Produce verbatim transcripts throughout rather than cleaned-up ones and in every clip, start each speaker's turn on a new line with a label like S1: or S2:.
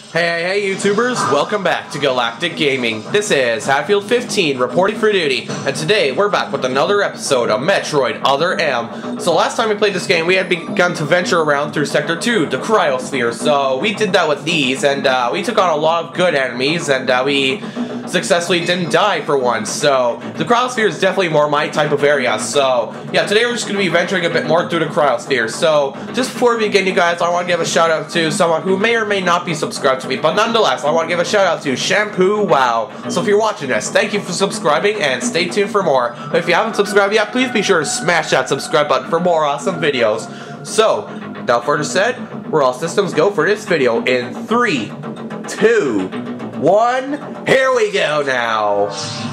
S1: Hey, hey, hey, YouTubers! Welcome back to Galactic Gaming. This is Hatfield fifteen reporting for duty, and today we're back with another episode of Metroid Other M. So last time we played this game, we had begun to venture around through Sector two, the Cryosphere. So we did that with these, and uh, we took on a lot of good enemies, and uh, we successfully didn't die for once. So the Cryosphere is definitely more my type of area. So yeah, today we're just going to be venturing a bit more through the Cryosphere. So just before we begin, you guys, I want to give a shout out to someone who may or may not be subscribed to me, but nonetheless, I want to give a shout out to Shampoo Wow. So if you're watching this, thank you for subscribing and stay tuned for more. But if you haven't subscribed yet, please be sure to smash that subscribe button for more awesome videos. So without further said, we're all systems go for this video in three, two, one. Here we go now.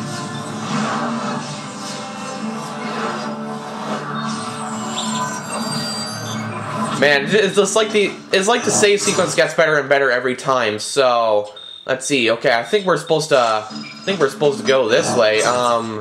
S1: Man, it's just like the it's like the save sequence gets better and better every time. So let's see. Okay, I think we're supposed to. I think we're supposed to go this way. Um.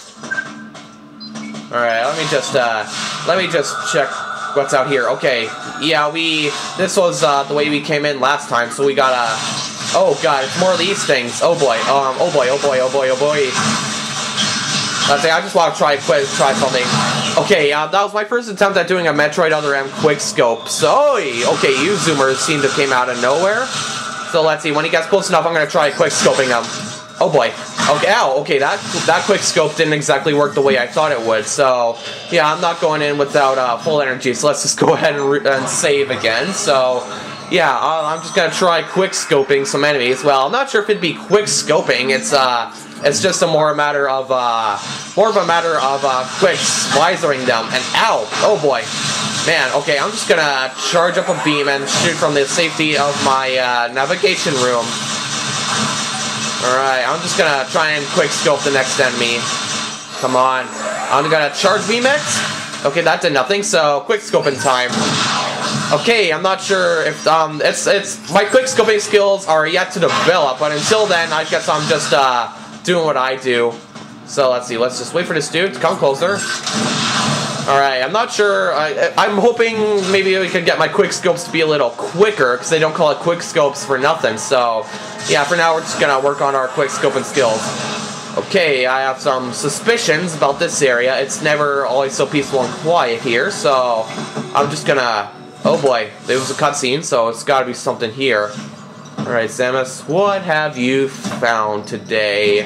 S1: All right. Let me just. Uh. Let me just check what's out here. Okay. Yeah. We. This was uh, the way we came in last time. So we gotta. Oh god, it's more of these things. Oh boy. Um. Oh boy. Oh boy. Oh boy. Oh boy. Let's say I just want to try quick, try something. Okay, uh, that was my first attempt at doing a Metroid Other M quick scope. So, okay, you zoomers seem to have came out of nowhere. So let's see, when he gets close enough, I'm gonna try quick scoping him. Oh boy. Okay, ow, okay, that that quick scope didn't exactly work the way I thought it would. So, yeah, I'm not going in without uh, full energy. So let's just go ahead and, re and save again. So, yeah, uh, I'm just gonna try quick scoping some enemies. Well, I'm not sure if it'd be quick scoping. It's uh. It's just a more a matter of, uh, more of a matter of, uh, quick slicing them, and ow, oh boy, man, okay, I'm just gonna charge up a beam and shoot from the safety of my, uh, navigation room. Alright, I'm just gonna try and quick scope the next enemy. Come on, I'm gonna charge beam it. Okay, that did nothing, so quick scoping time. Okay, I'm not sure if, um, it's, it's, my quick scoping skills are yet to develop, but until then, I guess I'm just, uh, doing what I do. So let's see, let's just wait for this dude to come closer. Alright, I'm not sure, I, I'm hoping maybe we could get my quick scopes to be a little quicker, because they don't call it quick scopes for nothing. So yeah, for now we're just gonna work on our quick scoping skills. Okay, I have some suspicions about this area. It's never always so peaceful and quiet here, so I'm just gonna, oh boy, there was a cutscene, so it's gotta be something here. Alright, Samus, what have you found today?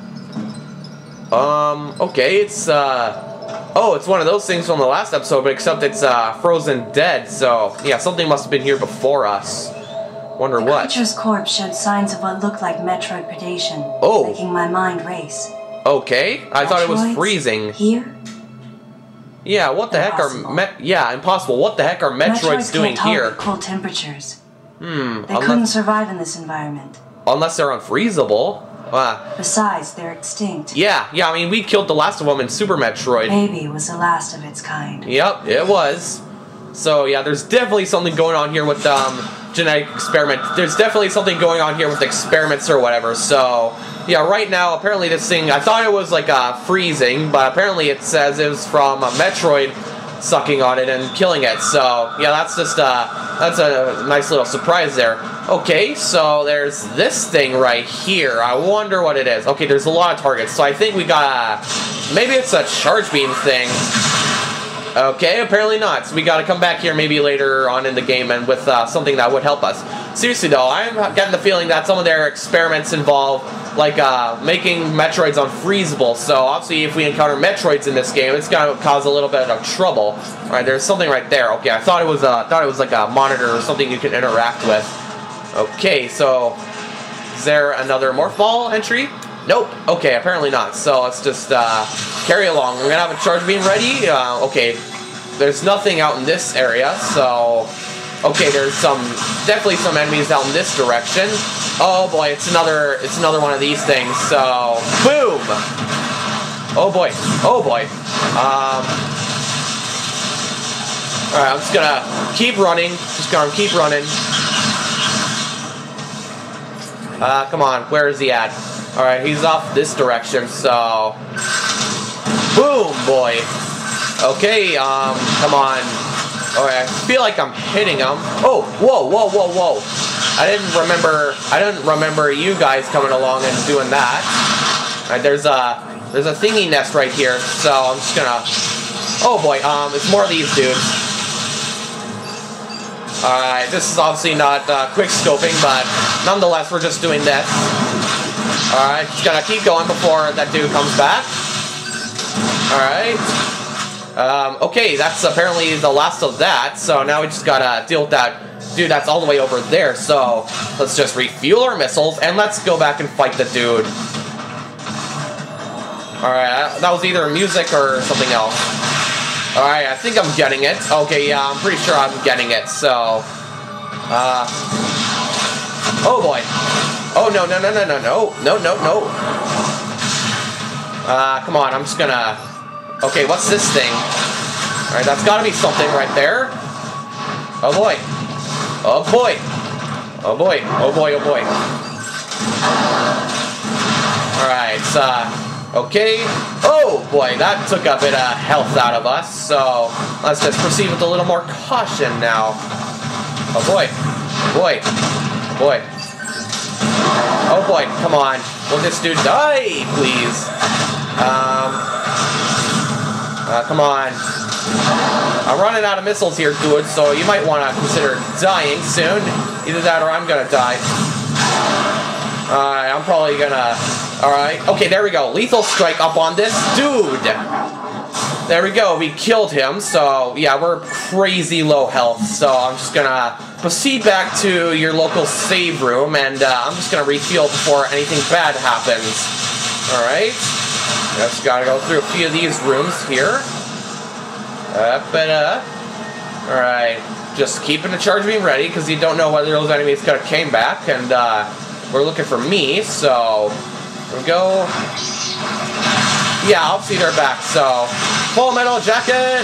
S1: Um, okay, it's, uh... Oh, it's one of those things from the last episode, but except it's, uh, frozen dead, so... Yeah, something must have been here before us. Wonder what.
S2: The creature's corpse showed signs of what looked like Metroid predation.
S1: Oh.
S2: Making my mind race.
S1: Okay, I
S2: Metroids
S1: thought it was freezing.
S2: Here?
S1: Yeah, what the
S2: Impossible.
S1: heck are... Me yeah, impossible. What the heck are Metroids,
S2: Metroids
S1: doing
S2: can't
S1: here?
S2: tolerate cold temperatures.
S1: Hmm,
S2: They
S1: unless,
S2: couldn't survive in this environment.
S1: unless they're unfreezable. Uh,
S2: Besides, they're extinct.
S1: yeah, yeah, I mean, we killed the last of them in Super Metroid.
S2: Maybe it was the last of its kind.
S1: Yep, it was. So, yeah, there's definitely something going on here with, um, genetic experiment. There's definitely something going on here with experiments or whatever, so... Yeah, right now, apparently this thing... I thought it was, like, uh, freezing, but apparently it says it was from a Metroid sucking on it and killing it, so... Yeah, that's just, uh... That's a nice little surprise there. Okay, so there's this thing right here. I wonder what it is. Okay, there's a lot of targets, so I think we got a... Maybe it's a charge beam thing. Okay, apparently not. So we gotta come back here maybe later on in the game and with uh, something that would help us. Seriously though, I'm getting the feeling that some of their experiments involve like uh, making Metroids unfreezable. So obviously if we encounter Metroids in this game, it's gonna cause a little bit of trouble. Alright, there's something right there. Okay, I thought it was uh, thought it was like a monitor or something you could interact with. Okay, so is there another Morph Ball entry? Nope. Okay, apparently not. So let's just uh, carry along. We're gonna have a charge beam ready. Uh, okay, there's nothing out in this area, so okay, there's some definitely some enemies out in this direction. Oh boy, it's another it's another one of these things. So boom. Oh boy. Oh boy. Um. All right, I'm just gonna keep running. Just gonna keep running. Uh, come on. Where is he at? Alright, he's off this direction, so... Boom, boy! Okay, um, come on. Alright, I feel like I'm hitting him. Oh, whoa, whoa, whoa, whoa. I didn't remember. I didn't remember you guys coming along and doing that. All right, there's a there's a thingy nest right here, so I'm just gonna. Oh boy, um, it's more of these dudes. All right, this is obviously not uh, quick scoping, but nonetheless, we're just doing this. All right, just gonna keep going before that dude comes back. All right. Um, okay, that's apparently the last of that. So now we just gotta deal with that dude that's all the way over there. So let's just refuel our missiles and let's go back and fight the dude. Alright, that was either music or something else. Alright, I think I'm getting it. Okay, yeah, I'm pretty sure I'm getting it. So, uh, oh boy. Oh, no, no, no, no, no, no, no, no, no. Uh, come on, I'm just gonna... Okay, what's this thing? Alright, that's gotta be something right there. Oh boy. Oh boy. Oh boy. Oh boy, oh boy. Alright, uh... Okay. Oh boy, that took a bit of health out of us, so let's just proceed with a little more caution now. Oh boy. Boy. Boy. Oh boy, come on. Will this dude die, please? Um... Uh, come on. I'm running out of missiles here, dude, so you might want to consider dying soon. Either that or I'm gonna die. Alright, I'm probably gonna... Alright, okay, there we go. Lethal strike up on this dude. There we go, we killed him, so yeah, we're crazy low health, so I'm just gonna proceed back to your local save room, and uh, I'm just gonna refuel before anything bad happens. Alright. Just gotta go through a few of these rooms here. Up and up. Alright. Just keeping the charge beam ready, because you don't know whether those enemies could have came back, and uh, we're looking for me, so here we go. Yeah, obviously they're back, so Full Metal Jacket!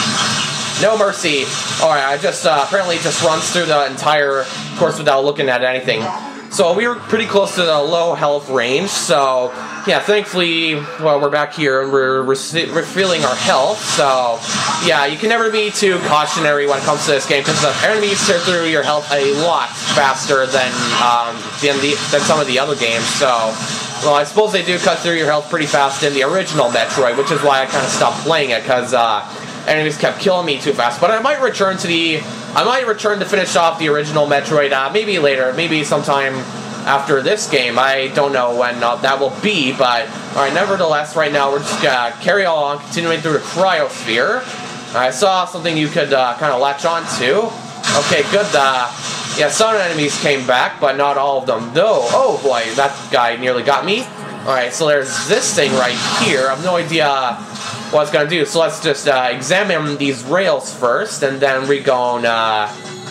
S1: No mercy. Alright, I just uh, apparently just runs through the entire course without looking at anything. So we were pretty close to the low health range, so yeah, thankfully, well, we're back here and we're refilling our health, so yeah, you can never be too cautionary when it comes to this game, because the enemies tear through your health a lot faster than, um, than, the, than some of the other games, so, well, I suppose they do cut through your health pretty fast in the original Metroid, which is why I kind of stopped playing it, because uh, enemies kept killing me too fast, but I might return to the... I might return to finish off the original Metroid, uh, maybe later, maybe sometime after this game. I don't know when uh, that will be, but alright, nevertheless, right now we're just gonna carry on, continuing through the cryosphere. I saw something you could uh, kind of latch on to. Okay, good. Uh, yeah, some enemies came back, but not all of them. No. Oh boy, that guy nearly got me. Alright, so there's this thing right here. I have no idea what it's gonna do, so let's just uh, examine these rails first, and then we're going, uh,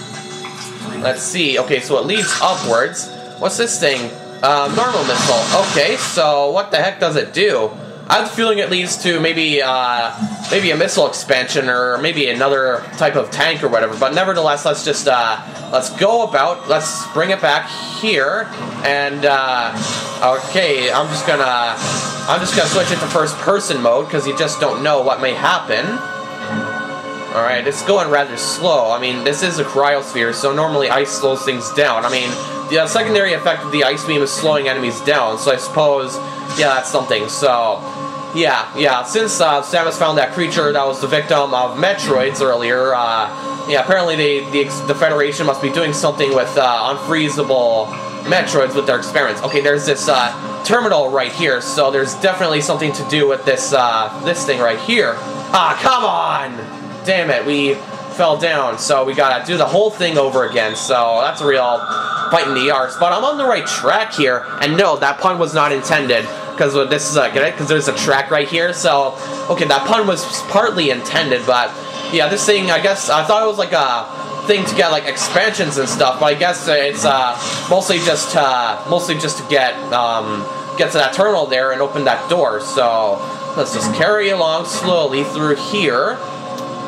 S1: let's see, okay, so it leads upwards. What's this thing? Uh, normal missile. Okay, so what the heck does it do? I have the feeling it leads to maybe, uh, maybe a missile expansion, or maybe another type of tank or whatever, but nevertheless, let's just, uh, let's go about, let's bring it back here, and, uh, okay, I'm just gonna, I'm just gonna switch it to first-person mode, because you just don't know what may happen. Alright, it's going rather slow. I mean, this is a cryosphere, so normally ice slows things down. I mean, the uh, secondary effect of the ice beam is slowing enemies down, so I suppose, yeah, that's something. So, yeah, yeah, since uh, Samus found that creature that was the victim of Metroids earlier, uh, yeah, apparently they, the, the Federation must be doing something with uh, unfreezable Metroids with their experiments. Okay, there's this uh, terminal right here, so there's definitely something to do with this, uh, this thing right here. Ah, come on! Damn it, we fell down, so we gotta do the whole thing over again, so that's a real bite in the arse. But I'm on the right track here, and no, that pun was not intended, because this is a, get it? Because there's a track right here, so, okay, that pun was partly intended, but, yeah, this thing, I guess, I thought it was like a thing to get, like, expansions and stuff, but I guess it's, uh, mostly just, uh, mostly just to get, um, get to that terminal there and open that door, so let's just carry along slowly through here.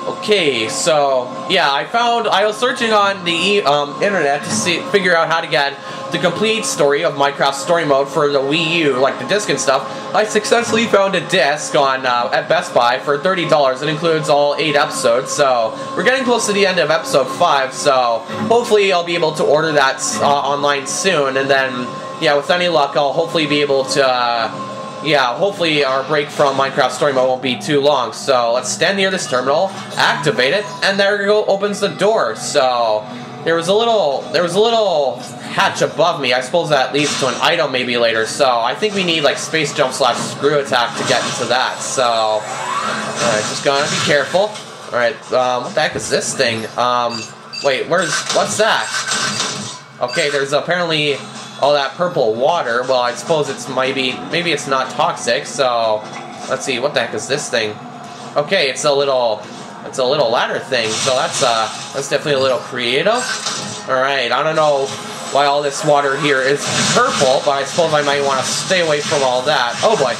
S1: Okay, so yeah, I found I was searching on the um, internet to see figure out how to get the complete story of Minecraft Story Mode for the Wii U, like the disc and stuff. I successfully found a disc on uh, at Best Buy for thirty dollars. It includes all eight episodes, so we're getting close to the end of episode five. So hopefully I'll be able to order that uh, online soon, and then yeah, with any luck, I'll hopefully be able to. Uh, Yeah, hopefully our break from Minecraft Story Mode won't be too long. So let's stand near this terminal, activate it, and there we go, opens the door. So there was a little, there was a little hatch above me. I suppose that leads to an item maybe later. So I think we need like space jump slash screw attack to get into that. So alright, just gonna be careful. All right, um, what the heck is this thing? Um, wait, where's what's that? Okay, there's apparently. All that purple water, well, I suppose it's maybe, maybe it's not toxic, so, let's see, what the heck is this thing? Okay, it's a little, it's a little ladder thing, so that's, uh, that's definitely a little creative. Alright, I don't know why all this water here is purple, but I suppose I might want to stay away from all that. Oh boy.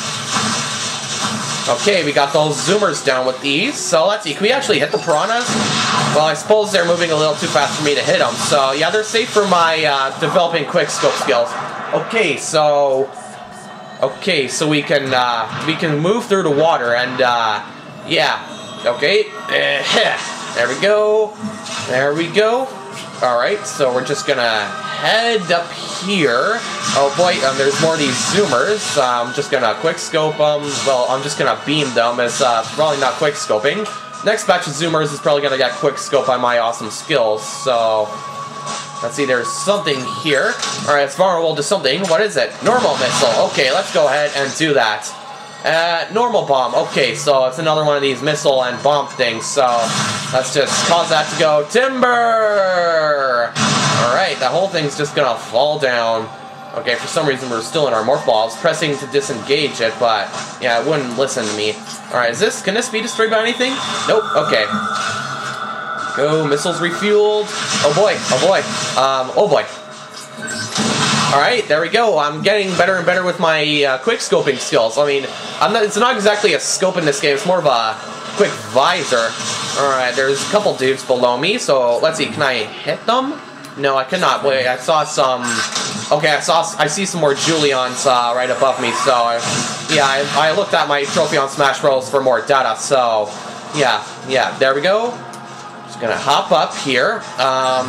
S1: Okay, we got those zoomers down with these, so let's see, can we actually hit the piranhas? Well, I suppose they're moving a little too fast for me to hit them, so yeah, they're safe for my uh, developing quick scope skills. Okay, so... Okay, so we can, uh, we can move through the water, and, uh, yeah. Okay, there we go, there we go. Alright, so we're just gonna head up here. Oh boy, um, there's more of these zoomers. Uh, I'm just gonna quick scope them. Well, I'm just gonna beam them as uh, probably not quick scoping. Next batch of zoomers is probably gonna get quick scope by my awesome skills. So let's see, there's something here. Alright, it's vulnerable to something. What is it? Normal missile. Okay, let's go ahead and do that. Uh, normal bomb. Okay, so it's another one of these missile and bomb things. So let's just cause that to go timber. Alright, that whole thing's just gonna fall down. Okay, for some reason we're still in our morph ball. I was pressing to disengage it, but yeah, it wouldn't listen to me. Alright, is this, can this be destroyed by anything? Nope, okay. Go, missiles refueled. Oh boy, oh boy, um, oh boy. Alright, there we go. I'm getting better and better with my uh, quick scoping skills. I mean, I'm not, it's not exactly a scope in this game, it's more of a quick visor. Alright, there's a couple dudes below me, so let's see, can I hit them? No, I cannot. Wait, I saw some... Okay, I saw. I see some more Julians uh, right above me, so... I, yeah, I, I looked at my trophy on Smash Bros. For more data, so... Yeah, yeah, there we go. Just gonna hop up here. Um...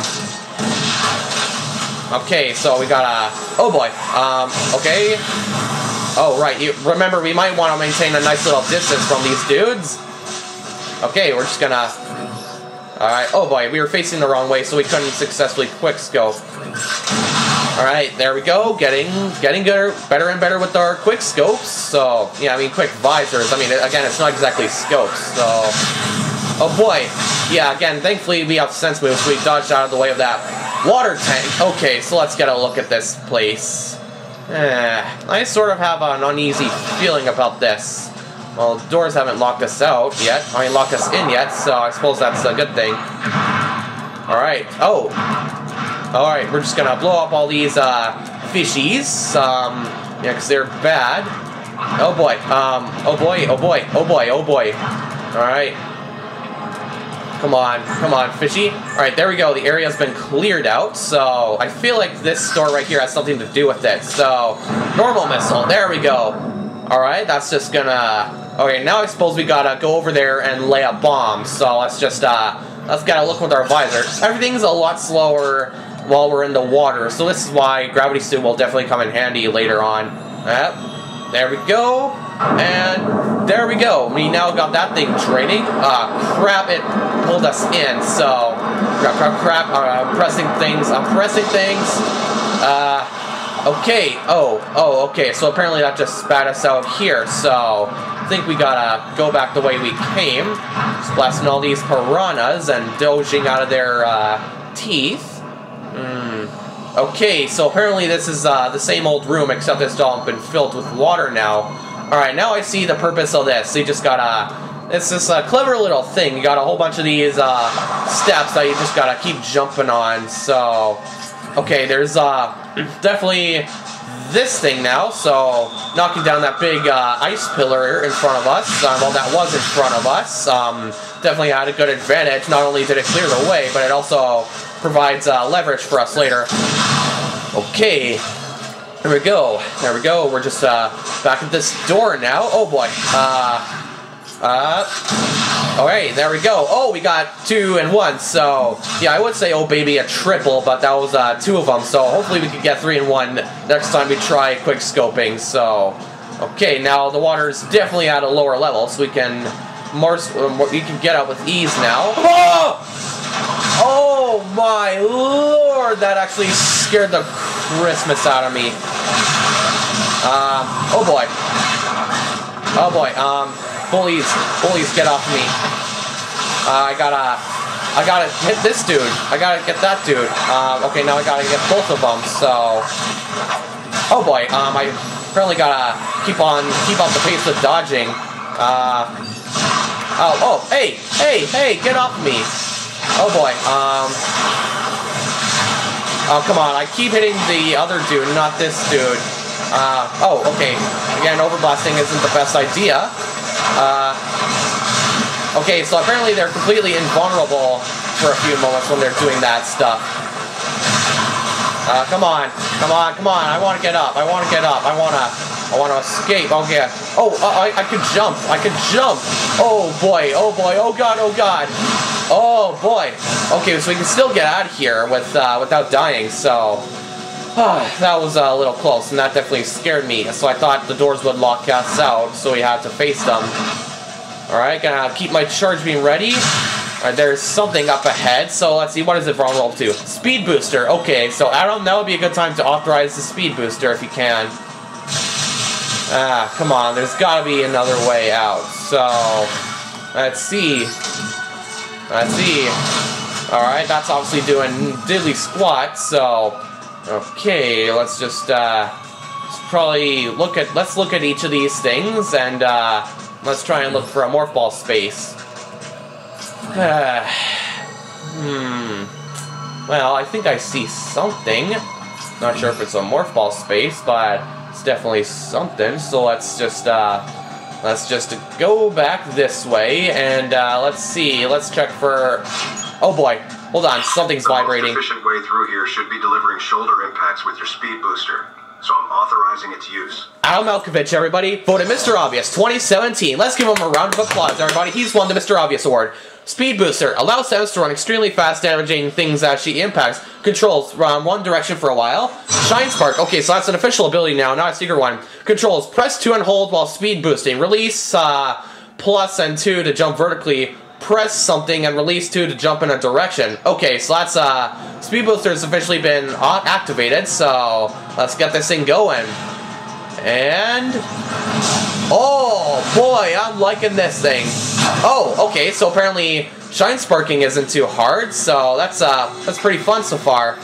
S1: Okay, so we got a... Oh boy. Um, okay. Oh, right. You, remember, we might want to maintain a nice little distance from these dudes. Okay, we're just gonna... Alright, oh boy, we were facing the wrong way, so we couldn't successfully quickscope. Alright, there we go, getting getting better, better and better with our quick scopes. So, yeah, I mean, quick visors. I mean, again, it's not exactly scopes, so... Oh boy, yeah, again, thankfully we have sense moves, so we dodged out of the way of that water tank. Okay, so let's get a look at this place. Eh, I sort of have an uneasy feeling about this. Well, the doors haven't locked us out yet. I mean, locked us in yet, so I suppose that's a good thing. Alright. Oh. Alright, we're just gonna blow up all these, uh, fishies. Um, yeah, because they're bad. Oh boy. Um, oh boy, oh boy, oh boy, oh boy. Alright. Come on, come on, fishy. Alright, there we go. The area's been cleared out, so I feel like this door right here has something to do with it. So, normal missile. There we go. Alright, that's just gonna... Okay, now I suppose we gotta go over there and lay a bomb. So let's just, uh, let's get a look with our visors. Everything's a lot slower while we're in the water, so this is why Gravity Suit will definitely come in handy later on. Yep, there we go. And there we go. We now got that thing training. Uh, crap, it pulled us in, so... Crap, crap, crap. Uh, I'm pressing things, I'm pressing things. Uh... Okay, oh, oh, okay, so apparently that just spat us out here, so I think we gotta go back the way we came, just blasting all these piranhas and dodging out of their uh, teeth. Hmm. Okay, so apparently this is uh, the same old room, except it's all been filled with water now. Alright, now I see the purpose of this. You just gotta... It's this uh, clever little thing. You got a whole bunch of these uh, steps that you just gotta keep jumping on, so... Okay, there's uh, definitely this thing now, so knocking down that big uh, ice pillar in front of us, uh, well, that was in front of us. Um, definitely had a good advantage. Not only did it clear the way, but it also provides uh, leverage for us later. Okay. There we go. There we go. We're just uh, back at this door now. Oh boy. Uh... Uh, alright, there we go. Oh, we got two and one, so, yeah, I would say, oh baby, a triple, but that was uh, two of them, so hopefully we can get three and one next time we try quick scoping, so, okay, now the water's definitely at a lower level, so we can, more, more you can get out with ease now. Oh! Oh my lord, that actually scared the Christmas out of me. Um, oh boy. Oh boy, um... Bullies, bullies, get off me. Uh, I gotta, I gotta hit this dude. I gotta get that dude. Um, okay, now I gotta get both of them, so... Oh boy, um, I apparently gotta keep on, keep up the pace with dodging. Uh... Oh, oh, hey, hey, hey, get off me. Oh boy, um... Oh, come on, I keep hitting the other dude, not this dude. Uh, oh, okay. Again, overblasting isn't the best idea. Uh, okay, so apparently they're completely invulnerable for a few moments when they're doing that stuff. Uh, come on, come on, come on, I want to get up, I want to get up, I want to, I want to escape, okay. Oh, uh, I, I could jump, I could jump. Oh boy, oh boy, oh god, oh god. Oh boy. Okay, so we can still get out of here with, uh, without dying, so... that was a little close, and that definitely scared me, so I thought the doors would lock us out, so we had to face them. Alright, gonna keep my charge beam ready. Alright, there's something up ahead, so let's see, what is it from roll two? Speed booster, okay, so Adam, that would be a good time to authorize the speed booster if you can. Ah, come on, there's gotta be another way out, so... Let's see. Let's see. Alright, that's obviously doing diddly squat, so... Okay, let's just, uh, let's probably look at, let's look at each of these things, and, uh, let's try and look for a morph ball space. Uh, hmm. Well, I think I see something. Not sure if it's a morph ball space, but it's definitely something, so let's just, uh, let's just go back this way, and, uh, let's see, let's check for, oh boy. Hold on, something's vibrating.
S3: The most efficient way through here should be delivering shoulder impacts with your speed booster, so I'm authorizing its use.
S1: Al Malkovich, everybody, voted Mister Obvious twenty seventeen. Let's give him a round of applause, everybody. He's won the Mister Obvious Award. Speed Booster allows Samus to run extremely fast, damaging things as she impacts. Controls run one direction for a while. Shine Spark. Okay, so that's an official ability now, not a secret one. Controls press two and hold while speed boosting. Release uh, plus and two to jump vertically. Press something and release two to jump in a direction. Okay, so that's, uh, Speed Booster has officially been activated, so let's get this thing going. And... Oh, boy, I'm liking this thing. Oh, okay, so apparently Shine Sparking isn't too hard, so that's, uh, that's pretty fun so far.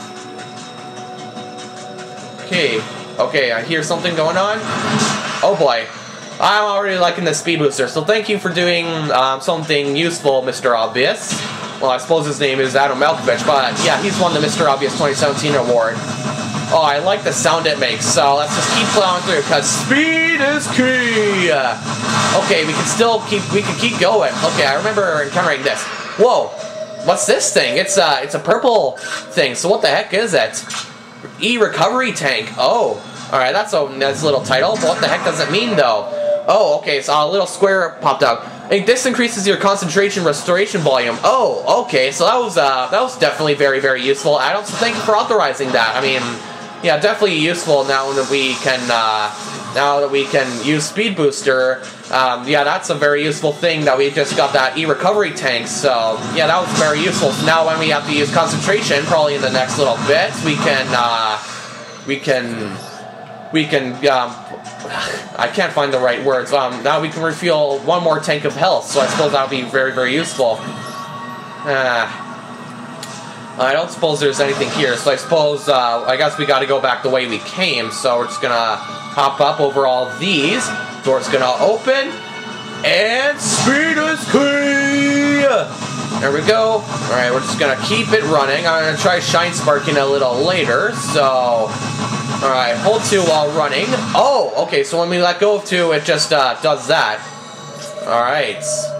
S1: Okay, okay, I hear something going on. Oh, boy. I'm already liking the Speed Booster, so thank you for doing um, something useful, Mister Obvious. Well, I suppose his name is Adam Malkovich, but yeah, he's won the Mister Obvious twenty seventeen award. Oh, I like the sound it makes, so let's just keep plowing through, because speed is key! Okay, we can still keep, we can keep going. Okay, I remember encountering this. Whoa, what's this thing? It's, uh, it's a purple thing, so what the heck is it? E-recovery tank, oh. Alright, that's a nice little title, but what the heck does it mean, though? Oh, okay, so a little square popped up. Hey, this increases your concentration restoration volume. Oh, okay, so that was uh, that was definitely very, very useful. I don't thank you for authorizing that. I mean, yeah, definitely useful now that we can uh, now that we can use Speed Booster. Um, yeah, that's a very useful thing that we just got that e-recovery tank. So yeah, that was very useful. So now when we have to use concentration, probably in the next little bit, we can uh, we can we can. Um, I can't find the right words. Um, now we can refuel one more tank of health, so I suppose that would be very, very useful. Uh, I don't suppose there's anything here, so I suppose, uh, I guess we gotta go back the way we came, so we're just gonna hop up over all these. Door's gonna open, and speed is key! There we go. Alright, we're just gonna keep it running. I'm gonna try Shine Sparking a little later, so... Alright, hold two while running. Oh, okay, so when we let go of two, it just uh, does that. Alright.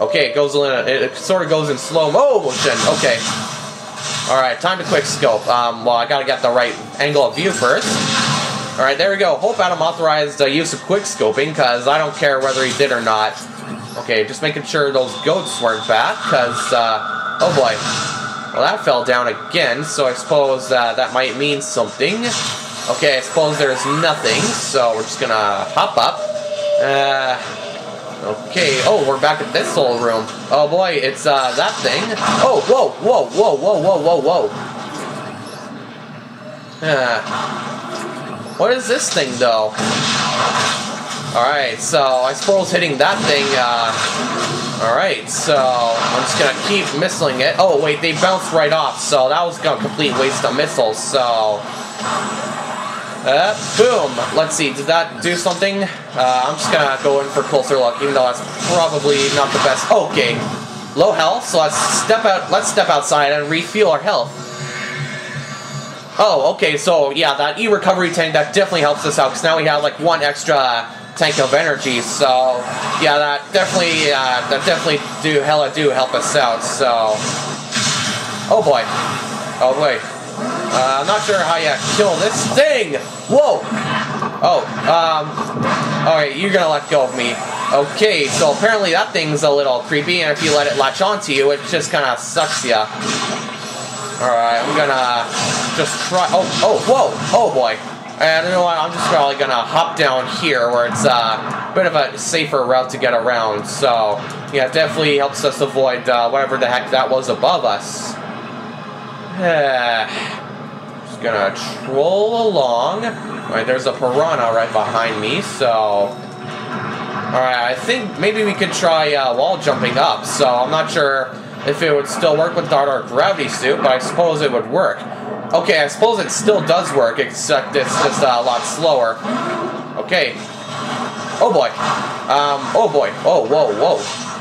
S1: Okay, it goes in. It sort of goes in slow motion. Okay. All right, time to quick scope. Um, well, I gotta get the right angle of view first. All right, there we go. Hope Adam authorized the use of quick scoping, because I don't care whether he did or not. Okay, just making sure those goats weren't back, because uh, oh boy. Well, that fell down again, so I suppose uh, that might mean something. Okay, I suppose there's nothing, so we're just gonna hop up. Uh, okay, oh, we're back at this whole room. Oh boy, it's uh, that thing. Oh, whoa, whoa, whoa, whoa, whoa, whoa, whoa. Uh, what is this thing, though? Alright, so I suppose hitting that thing, uh... Alright, so I'm just gonna keep missiling it. Oh, wait, they bounced right off, so that was a complete waste of missiles, so... Uh, boom! Let's see, did that do something? Uh, I'm just gonna go in for closer look, even though that's probably not the best. Okay, low health, so let's step out, let's step outside and refuel our health. Oh, okay, so yeah, that E-recovery tank, that definitely helps us out, because now we have like one extra tank of energy, so yeah, that definitely, uh, that definitely do, hella do help us out, so... Oh boy. Oh boy. Uh, I'm not sure how you kill this thing! Whoa! Oh, um... Alright, you're gonna let go of me. Okay, so apparently that thing's a little creepy, and if you let it latch onto you, it just kinda sucks ya. Alright, I'm gonna just try... Oh, oh, whoa! Oh boy. And you know what, I'm just probably gonna hop down here where it's uh, a bit of a safer route to get around. So, yeah, it definitely helps us avoid uh, whatever the heck that was above us. Just gonna troll along. Alright, there's a piranha right behind me, so... Alright, I think maybe we could try uh, wall jumping up. So, I'm not sure if it would still work without our gravity suit, but I suppose it would work. Okay, I suppose it still does work, except it's just uh, a lot slower. Okay. Oh boy. Um, oh boy. Oh, whoa, whoa.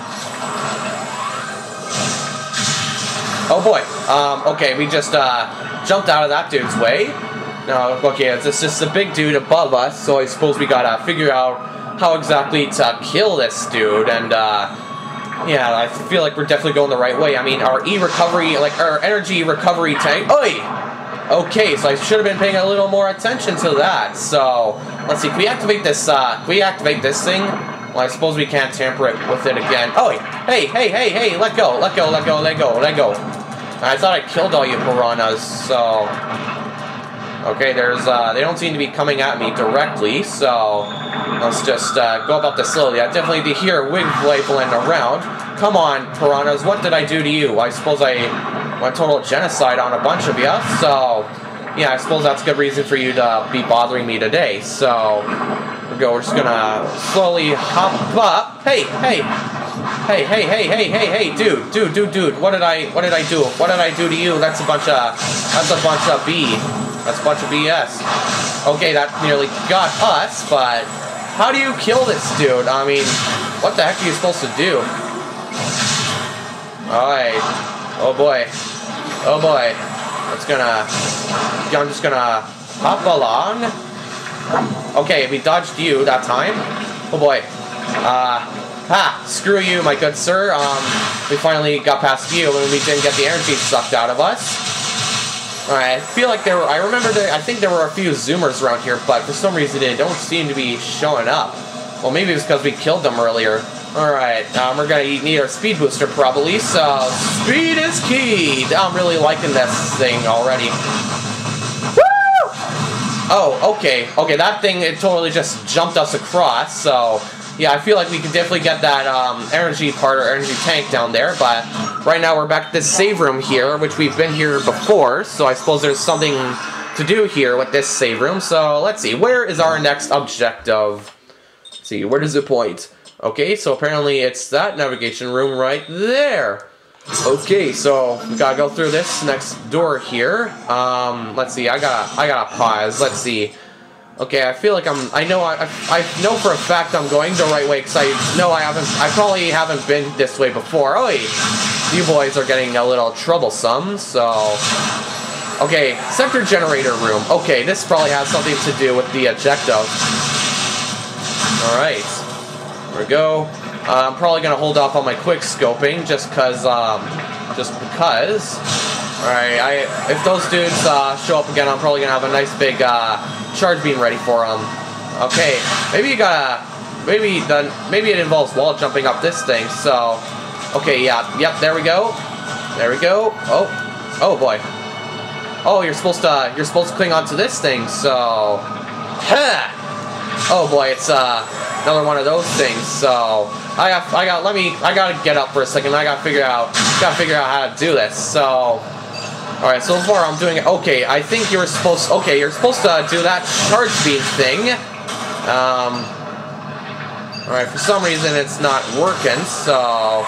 S1: Oh boy. Um, okay, we just uh, jumped out of that dude's way. No, okay, it's just a big dude above us, so I suppose we gotta figure out how exactly to kill this dude, and uh, yeah, I feel like we're definitely going the right way. I mean, our E-recovery, like, our energy recovery tank. Oi! Okay, so I should have been paying a little more attention to that. So, let's see, can we activate this, uh, can we activate this thing? Well, I suppose we can't tamper it with it again. Oh, hey, hey, hey, hey, let go, let go, let go, let go, let go. I thought I killed all you piranhas, so... Okay, there's, uh, they don't seem to be coming at me directly, so... Let's just, uh, go about this slowly. I definitely do hear wing flailing around. Come on, piranhas, what did I do to you? I suppose I... went total genocide on a bunch of you, so yeah, I suppose that's a good reason for you to be bothering me today. So we go. We're just gonna slowly hop up. Hey, hey, hey, hey, hey, hey, hey, hey, dude, dude, dude, dude. What did I, what did I do? What did I do to you? That's a bunch of, that's a bunch of B. That's a bunch of B S. Okay, that nearly got us, but how do you kill this dude? I mean, what the heck are you supposed to do? Alright. Oh boy. Oh boy. It's gonna... I'm just gonna hop along. Okay, we dodged you that time. Oh boy. Uh... Ha! Screw you, my good sir. Um, we finally got past you and we didn't get the energy sucked out of us. Alright, I feel like there were... I remember there... I think there were a few zoomers around here, but for some reason they don't seem to be showing up. Well, maybe it's because we killed them earlier. Alright, um, we're gonna need our speed booster probably, so speed is key! I'm really liking this thing already. Woo! Oh, okay. Okay, that thing, it totally just jumped us across, so yeah, I feel like we can definitely get that um, energy part or energy tank down there, but right now we're back at this save room here, which we've been here before, so I suppose there's something to do here with this save room, so let's see, where is our next objective? Let's see, where does it point? Okay, so apparently it's that navigation room right there. Okay, so we gotta go through this next door here. Um, let's see, I gotta, I gotta pause. Let's see. Okay, I feel like I'm, I know, I, I know for a fact I'm going the right way because I know I haven't, I probably haven't been this way before. Oh, you boys are getting a little troublesome, so. Okay, sector generator room. Okay, this probably has something to do with the objective. Alright. There we go. Uh, I'm probably gonna hold off on my quick scoping just cause, um, just because. Alright, I if those dudes uh, show up again, I'm probably gonna have a nice big uh, charge beam ready for them. Okay, maybe you gotta, maybe the, maybe it involves wall jumping up this thing. So, okay, yeah, yep, there we go, there we go. Oh, oh boy. Oh, you're supposed to, you're supposed to cling onto this thing. So, ha! Oh boy, it's uh, another one of those things. So, I got, I got, let me, I gotta get up for a second. I gotta figure out, gotta figure out how to do this. So. Alright, so far I'm doing it. Okay, I think you're supposed okay, you're supposed to do that charge beam thing. Um Alright, for some reason it's not working, so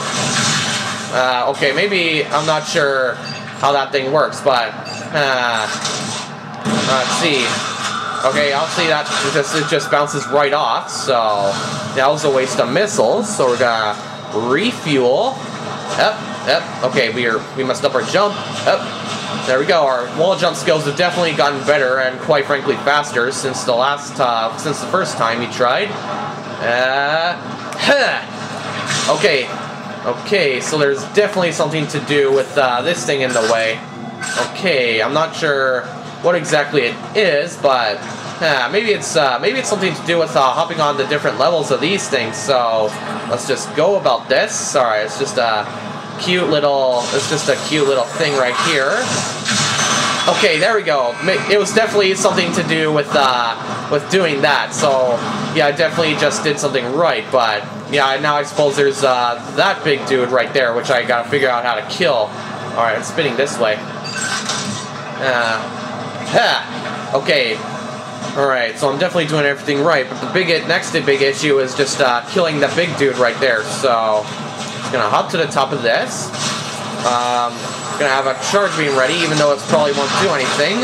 S1: uh okay, maybe I'm not sure how that thing works, but uh let's see. Okay, I'll see that it just it just bounces right off, so that was a waste of missiles, so we're gonna refuel. Yep. Yep. Okay, we are we messed up our jump. Yep. There we go. Our wall jump skills have definitely gotten better and quite frankly faster since the last uh, since the first time we tried. Uh, huh. Okay. Okay. So there's definitely something to do with uh, this thing in the way. Okay. I'm not sure what exactly it is, but uh, maybe it's uh, maybe it's something to do with uh, hopping on the different levels of these things. So let's just go about this. All right. It's just a. Uh, Cute little, it's just a cute little thing right here. Okay, there we go. It was definitely something to do with uh, with doing that. So yeah, I definitely just did something right. But yeah, now I suppose there's uh, that big dude right there, which I gotta figure out how to kill. All right, I'm spinning this way. Uh, ha. Okay. All right, so I'm definitely doing everything right. But the big next big issue is just uh, killing the big dude right there. So. Gonna hop to the top of this. Um, gonna have a charge beam ready, even though it probably won't do anything.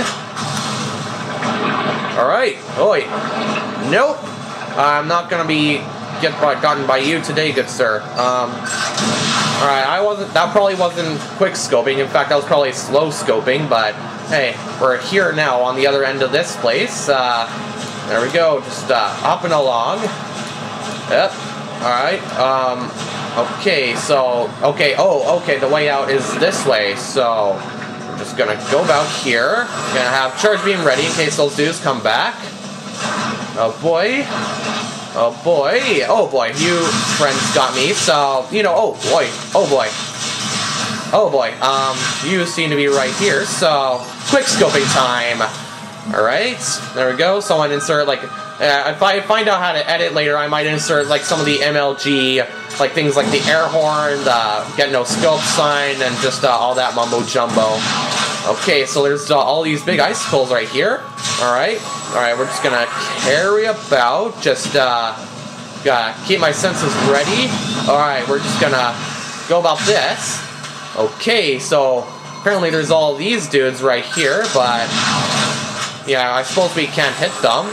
S1: All right, oi, nope. I'm not gonna be get gotten by you today, good sir. Um, all right, I wasn't. That probably wasn't quick scoping. In fact, that was probably slow scoping. But hey, we're here now on the other end of this place. Uh, there we go, just uh, hopping along. Yep. All right. Um. Okay, so, okay, oh, okay, the way out is this way, so we're just gonna go about here, gonna have charge beam ready in case those dudes come back. Oh boy, oh boy, oh boy, you friends got me, so, you know, oh boy, oh boy, oh boy, um, you seem to be right here, so, quick scoping time. Alright, there we go, someone insert, like, uh, if I find out how to edit later, I might insert, like, some of the M L G, like things like the air horn, the get no scope sign, and just uh, all that mumbo jumbo. Okay, so there's uh, all these big icicles right here. Alright, alright, we're just gonna carry about, just uh, gotta keep my senses ready. Alright, we're just gonna go about this. Okay, so apparently there's all these dudes right here, but yeah, I suppose we can't hit them.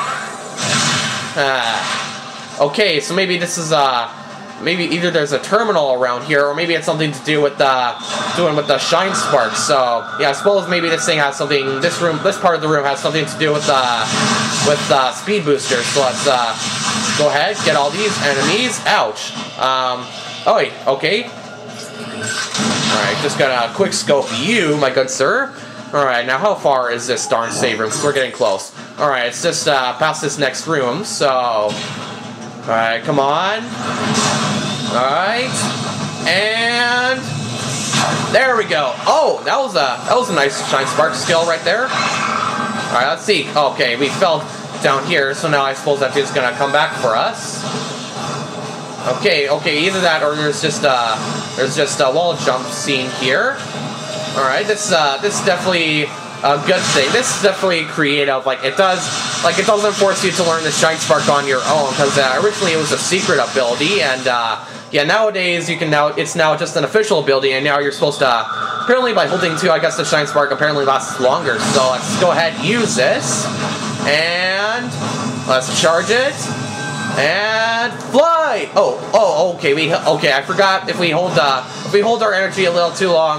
S1: Uh, okay, so maybe this is uh, maybe either there's a terminal around here, or maybe it's something to do with uh, doing with the shine sparks. So yeah, I suppose maybe this thing has something. This room, this part of the room has something to do with uh, with uh, speed boosters. So let's uh, go ahead, get all these enemies. Ouch. Um. Oh wait. Okay. All right, just gonna quick scope you, my good sir. Alright, now how far is this darn save room? Because we're getting close. Alright, it's just uh, past this next room, so... Alright, come on. Alright. And... There we go. Oh, that was a, that was a nice shine spark skill right there. Alright, let's see. Okay, we fell down here, so now I suppose that dude's gonna come back for us. Okay, okay, either that or there's just a, there's just a wall jump scene here. Alright, this uh this is definitely a good thing. This is definitely creative. Like it does like it doesn't force you to learn the shine spark on your own, because uh, originally it was a secret ability, and uh yeah, nowadays you can now it's now just an official ability, and now you're supposed to uh, apparently by holding two, I guess the shine spark apparently lasts longer. So let's go ahead and use this. And let's charge it. And fly! Oh, oh, okay. We okay. I forgot if we hold uh, if we hold our energy a little too long,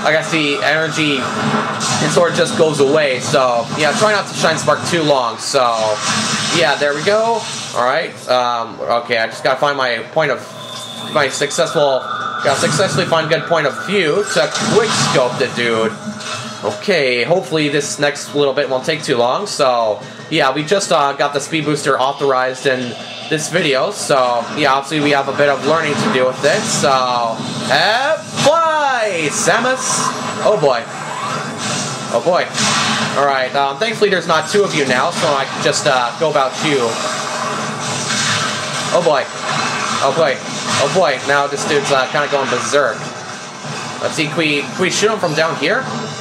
S1: I guess the energy and sort of just goes away. So yeah, try not to shine spark too long. So yeah, there we go. All right. Um, okay, I just gotta find my point of my successful. Gotta successfully find a good point of view to quick scope the dude. Okay, hopefully this next little bit won't take too long. So yeah, we just uh, got the speed booster authorized in this video. So yeah, obviously we have a bit of learning to do with it. So uh, fly, Samus. Oh boy. Oh boy. All right. Um, thankfully, there's not two of you now, so I can just uh, go about you. Oh boy. Oh boy. Oh boy. Now this dude's uh, kind of going berserk. Let's see. Can we, can we shoot him from down here?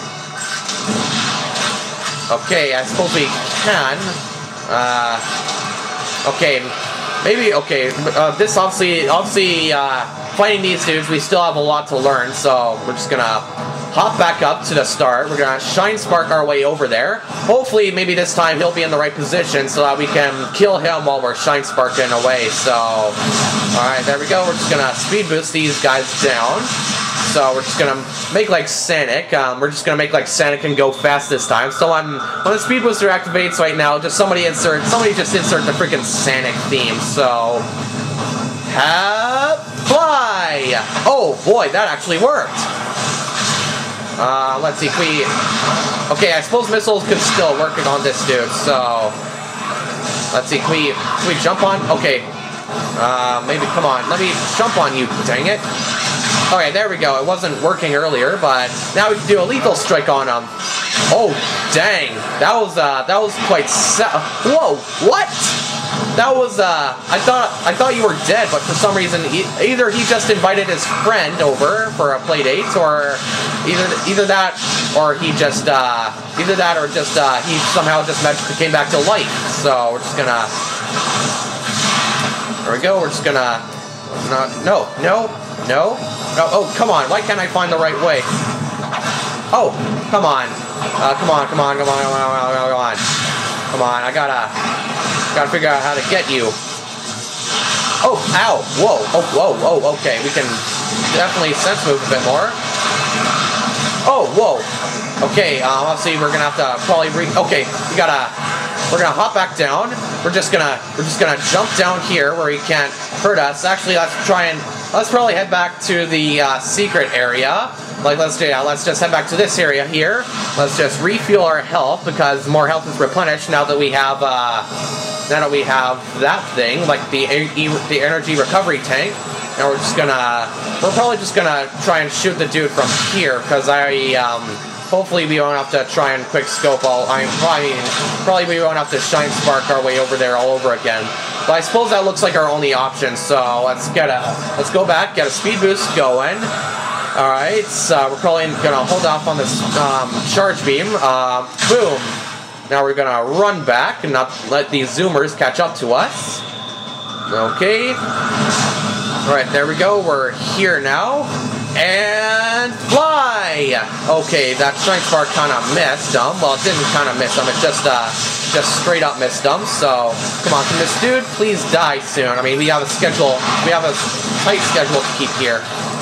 S1: Okay, I suppose we can. Uh, okay, maybe. Okay, uh, this obviously, obviously, uh, fighting these dudes, we still have a lot to learn. So we're just gonna hop back up to the start. We're gonna shine spark our way over there. Hopefully, maybe this time he'll be in the right position so that we can kill him while we're shine sparking away. So, all right, there we go. We're just gonna speed boost these guys down. So we're just gonna make like Sonic. Um, we're just gonna make like Sonic and go fast this time. So I'm when the speed booster activates right now, just somebody insert, somebody just insert the freaking Sonic theme. So have fly. Oh boy, that actually worked. Uh, let's see. Can we? Okay, I suppose missiles could still work on this dude. So let's see. Can we? Can we jump on? Okay. Uh, maybe. Come on. Let me jump on you. Dang it. Okay, there we go. It wasn't working earlier, but now we can do a lethal strike on him. Oh, dang! That was uh, that was quite. Sa Whoa! What? That was uh, I thought I thought you were dead, but for some reason, he, either he just invited his friend over for a play date, or either either that, or he just uh, either that, or just uh, he somehow just magically came back to life. So we're just gonna. There we go. We're just gonna. Not no no no. No, oh, come on. Why can't I find the right way? Oh, come on. Uh, come on, come on, come on, come on, come on, come on. Come on, I gotta, gotta figure out how to get you. Oh, ow. Whoa, oh, whoa, whoa, okay. We can definitely sense move a bit more. Oh, whoa. Okay, um, obviously we're gonna have to probably re- Okay, we gotta, we're gonna hop back down. We're just gonna, we're just gonna jump down here where he can't hurt us. Actually, let's try and Let's probably head back to the uh, secret area. Like, let's do, yeah, let's just head back to this area here. Let's just refuel our health because more health is replenished now that we have, uh, now that we have that thing, like the e the energy recovery tank. And we're just gonna, we're probably just gonna try and shoot the dude from here because I, um, hopefully we won't have to try and quick scope all. I mean, probably, probably we won't have to shine spark our way over there all over again. But I suppose that looks like our only option. So let's get a, let's go back, get a speed boost going. All right, so we're probably gonna hold off on this um, charge beam. Uh, boom. Now we're gonna run back and not let these zoomers catch up to us. Okay. All right, there we go. We're here now. And fly! Okay, that shine spark kind of missed him. Well, it didn't kind of miss him. It just, uh, just straight up missed him. So, come on, can this dude please die soon? I mean, we have a schedule. We have a tight schedule to keep here.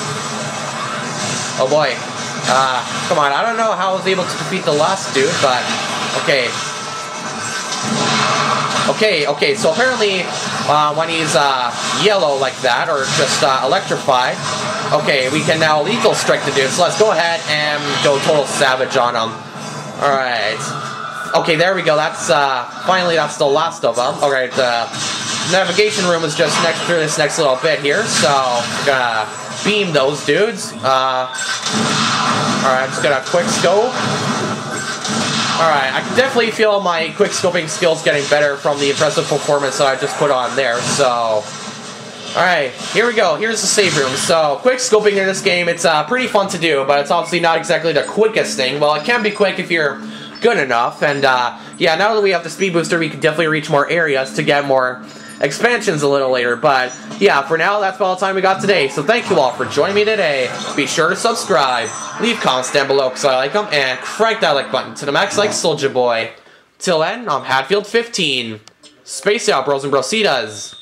S1: Oh boy. Uh, come on. I don't know how I was able to defeat the last dude, but okay. Okay, okay. So apparently, uh, when he's uh, yellow like that, or just uh, electrified. Okay, we can now lethal strike the dude, so let's go ahead and go total savage on him. Alright. Okay, there we go. That's, uh, finally that's the last of them. Alright, the navigation room is just next through this next little bit here, so we're gonna beam those dudes. Uh, Alright, I'm just gonna quick scope. Alright, I can definitely feel my quick scoping skills getting better from the impressive performance that I just put on there, so... Alright, here we go. Here's the save room. So, quick scoping in this game, it's uh, pretty fun to do, but it's obviously not exactly the quickest thing. Well, it can be quick if you're good enough, and uh, yeah, now that we have the speed booster, we can definitely reach more areas to get more expansions a little later, but yeah, for now, that's all the time we got today. So thank you all for joining me today. Be sure to subscribe, leave comments down below because I like them, and crank that like button to the max like Soldier Boy. Till then, I'm Hatfield fifteen. Space out, bros and brositas.